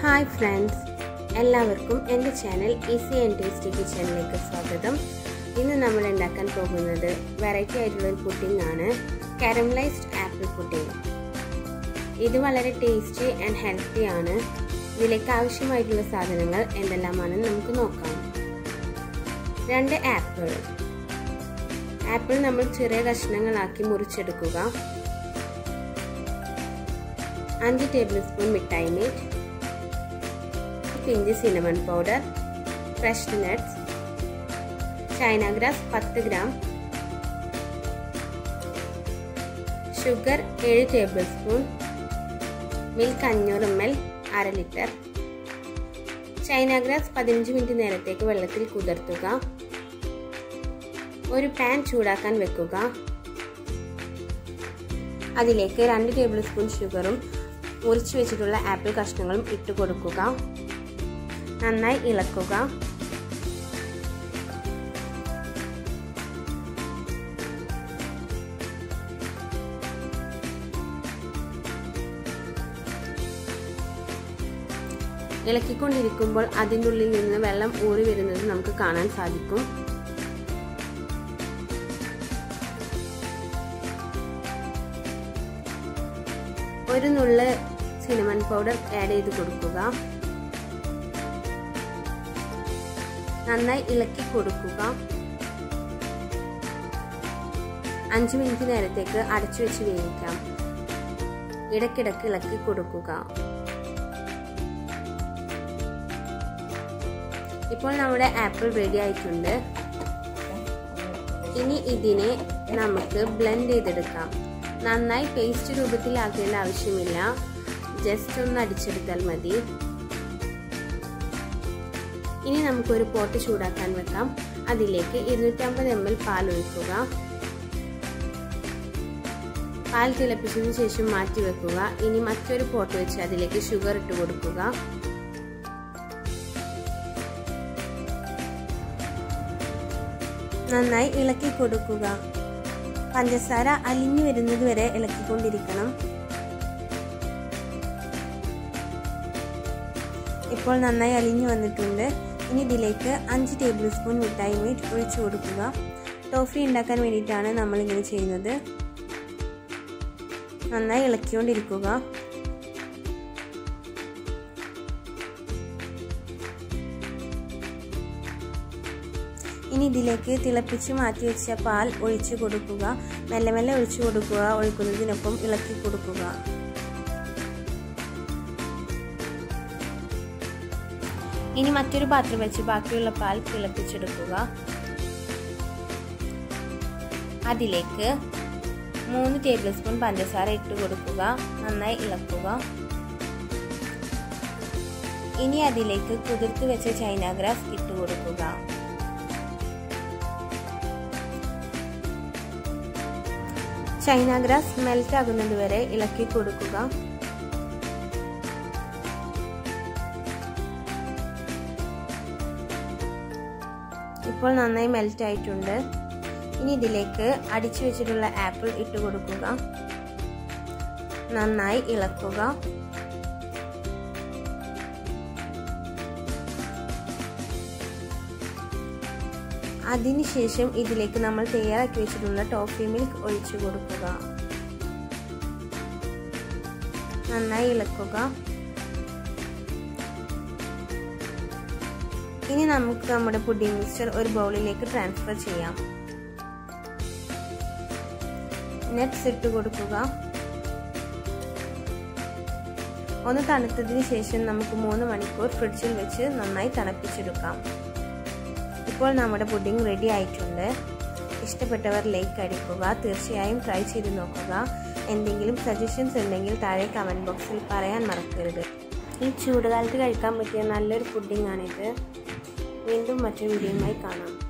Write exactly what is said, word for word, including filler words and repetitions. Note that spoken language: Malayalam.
ഹായ് ഫ്രണ്ട്സ്, എല്ലാവർക്കും എൻ്റെ ചാനൽ ഈസി ആൻഡ് ടേസ്റ്റി കിച്ചണിലേക്ക് സ്വാഗതം. ഇന്ന് നമ്മൾ ഉണ്ടാക്കാൻ പോകുന്നത് വെറൈറ്റി ആയിട്ടുള്ള ഒരു പുഡിംഗ് ആണ്, കാരമലൈസ്ഡ് ആപ്പിൾ പുഡിംഗ്. ഇത് വളരെ ടേസ്റ്റി ആൻഡ് ഹെൽത്തി ആണ്. ഇതിലേക്ക് ആവശ്യമായിട്ടുള്ള സാധനങ്ങൾ എന്തെല്ലാമാണെന്ന് നമുക്ക് നോക്കാം. രണ്ട് ആപ്പിൾ ആപ്പിൾ നമ്മൾ ചെറിയ കഷ്ണങ്ങളാക്കി മുറിച്ചെടുക്കുക. അഞ്ച് ടേബിൾ സ്പൂൺ മിഠായി മീറ്റ്, pinch cinnamon powder, fresh nuts, China grass പത്ത് ഗ്രാം, ഷുഗർ ഏഴ് ടേബിൾ സ്പൂൺ, മിൽക്ക് അഞ്ഞൂറ് എം എൽ അര ലിറ്റർ. ചൈന ഗ്രാസ് പതിനഞ്ച് മിനിറ്റ് നേരത്തേക്ക് വെള്ളത്തിൽ കുതിർത്തുക. ഒരു പാൻ ചൂടാക്കാൻ വെക്കുക. അതിലേക്ക് രണ്ട് ടേബിൾ സ്പൂൺ ഷുഗറും മുറിച്ചു വെച്ചിട്ടുള്ള ആപ്പിൾ കഷ്ണങ്ങളും ഇട്ട് കൊടുക്കുക. നന്നായി ഇളക്കുക. ഇളക്കിക്കൊണ്ടിരിക്കുമ്പോൾ അതിൻ്റെ ഉള്ളിൽ നിന്ന് വെള്ളം ഊറി വരുന്നത് നമുക്ക് കാണാൻ സാധിക്കും. ഒരു നുള്ള് സിനമൺ പൗഡർ ആഡ് ചെയ്ത് കൊടുക്കുക. നന്നായി ഇളക്കി കൊടുക്കുക. അഞ്ച് മിനിറ്റ് നേരത്തേക്ക് അടച്ചു വെച്ച് വേവിക്കാം. ഇടയ്ക്കിടയ്ക്ക് ഇളക്കി കൊടുക്കുക. ഇപ്പോൾ നമ്മുടെ ആപ്പിൾ റെഡി ആയിട്ടുണ്ട്. ഇനി ഇതിനെ നമുക്ക് ബ്ലെൻഡ് ചെയ്തെടുക്കാം. നന്നായി പേസ്റ്റ് രൂപത്തിലാക്കേണ്ട ആവശ്യമില്ല, ജസ്റ്റ് ഒന്ന് അടിച്ചെടുത്താൽ മതി. ഇനി നമുക്കൊരു പോട്ട് ചൂടാക്കാൻ വെക്കാം. അതിലേക്ക് ഇരുന്നൂറ്റമ്പത് എം എൽ പാൽ ഒഴിക്കുക. പാൽ തിളപ്പിച്ചതിന് ശേഷം മാറ്റി വെക്കുക. ഇനി മറ്റൊരു പോട്ട് വെച്ച് അതിലേക്ക് ഷുഗർ ഇട്ട് കൊടുക്കുക. നന്നായി ഇളക്കി കൊടുക്കുക. പഞ്ചസാര അലിഞ്ഞു വരുന്നത് വരെ ഇളക്കിക്കൊണ്ടിരിക്കണം. ഇപ്പോൾ നന്നായി അലിഞ്ഞു വന്നിട്ടുണ്ട്. ഇനി ഇതിലേക്ക് അഞ്ച് ടേബിൾ സ്പൂൺ മിഠായി മീറ്റ് ഒഴിച്ചു കൊടുക്കുക. ടോഫി ഉണ്ടാക്കാൻ വേണ്ടിയിട്ടാണ് നമ്മളിങ്ങനെ ചെയ്യുന്നത്. നന്നായി ഇളക്കിക്കൊണ്ടിരിക്കുക. ഇനി ഇതിലേക്ക് തിളപ്പിച്ച് മാറ്റി വെച്ച പാൽ ഒഴിച്ചു കൊടുക്കുക. മെല്ലെ മെല്ലെ ഒഴിച്ചു കൊടുക്കുക. ഒഴിക്കുന്നതിനൊപ്പം ഇളക്കി കൊടുക്കുക. ഇനി മറ്റൊരു പാത്രം വെച്ച് ബാക്കിയുള്ള പാൽ തിളപ്പിച്ചെടുക്കുക. അതിലേക്ക് മൂന്ന് ടേബിൾ സ്പൂൺ പഞ്ചസാര ഇട്ട് കൊടുക്കുക. നന്നായി ഇളക്കുക. ഇനി അതിലേക്ക് കുതിർത്ത് വെച്ച ചൈന ഗ്രാസ് ഇട്ട് കൊടുക്കുക. ചൈന ഗ്രാസ് മെൽറ്റ് ആകുന്നത് വരെ ഇളക്കി കൊടുക്കുക. ഇപ്പോൾ നന്നായി മെൽറ്റ് ആയിട്ടുണ്ട്. ഇനി ഇതിലേക്ക് അടിച്ചു വെച്ചിട്ടുള്ള ആപ്പിൾ ഇട്ട് കൊടുക്കുക. നന്നായി ഇളക്കുക. അതിനുശേഷം ഇതിലേക്ക് നമ്മൾ തയ്യാറാക്കി വെച്ചിട്ടുള്ള ടോഫി മിൽക്ക് ഒഴിച്ചു കൊടുക്കുക. നന്നായി ഇളക്കുക. ഇനി നമുക്ക് നമ്മുടെ പുഡിംഗ് മിക്സ്ചർ ഒരു ബൗളിലേക്ക് ട്രാൻസ്ഫർ ചെയ്യാം. നട്ട്സ് ഇട്ട് കൊടുക്കുക. ഒന്ന് തണുത്തതിന് ശേഷം നമുക്ക് മൂന്ന് മണിക്കൂർ ഫ്രിഡ്ജിൽ വെച്ച് നന്നായി തണുപ്പിച്ചെടുക്കാം. ഇപ്പോൾ നമ്മുടെ പുഡിംഗ് റെഡി ആയിട്ടുണ്ട്. ഇഷ്ടപ്പെട്ടവർ ലൈക്ക് അടിക്കുക. തീർച്ചയായും ട്രൈ ചെയ്ത് നോക്കുക. എന്തെങ്കിലും സജഷൻസ് ഉണ്ടെങ്കിൽ താഴെ കമൻറ്റ് ബോക്സിൽ പറയാൻ മറക്കരുത്. ഈ ചൂടുകാലത്ത് കഴിക്കാൻ പറ്റിയ നല്ലൊരു പുഡിംഗ് ആണിത്. വീണ്ടും മറ്റൊരു വീഡിയോയുമായി കാണാം.